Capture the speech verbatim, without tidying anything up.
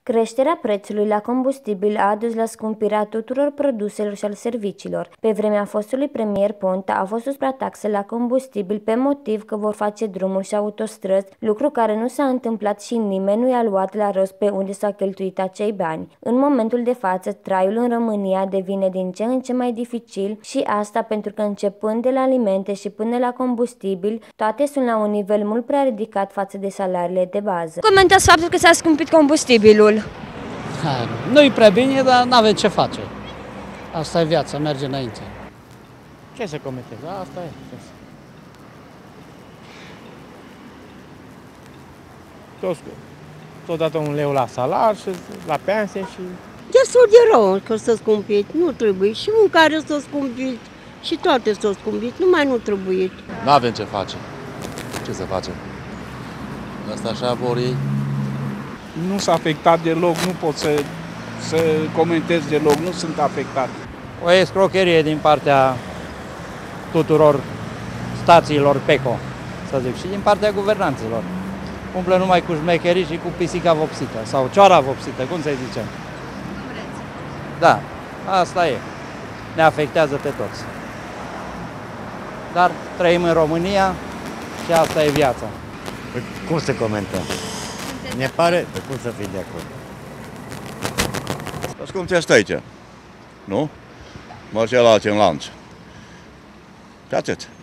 Creșterea prețului la combustibil a adus la scumpirea tuturor produselor și al serviciilor. Pe vremea fostului premier Ponta a fost suprataxă la combustibil pe motiv că vor face drumuri și autostrăzi, lucru care nu s-a întâmplat și nimeni nu i-a luat la rost pe unde s-au cheltuit acei bani. În momentul de față, traiul în România devine din ce în ce mai dificil și asta pentru că începând de la alimente și până la combustibil, toate sunt la un nivel mult prea ridicat față de salariile de bază. Comentați faptul că s-a scumpit combustibilul. Nu-i prea bine, dar n-avem ce face. Asta e viața, merge înainte. Ce să comentez? Asta e. Toți, tot dată un leu la salar și la pensie și... Destul de rău că s-a scumpit, nu trebuie. Și mâncarea s-a scumpit, și toate s-au scumpit, numai nu trebuie. Nu avem ce face. Ce să facem? Asta așa vor ei. Nu s-a afectat deloc, nu pot să, să comentez deloc, nu sunt afectat. O escrocherie din partea tuturor stațiilor P E C O, să zic, și din partea guvernanților. Umplă numai cu șmecherii și cu pisica vopsită, sau cioara vopsită, cum să-i zicem. Da, asta e. Ne afectează pe toți. Dar trăim în România și asta e viața. Cum să comentăm? Ne pare, de cum să fii de acord? Tas, cum te aici, nu? Mă și la în lanț. Și atât.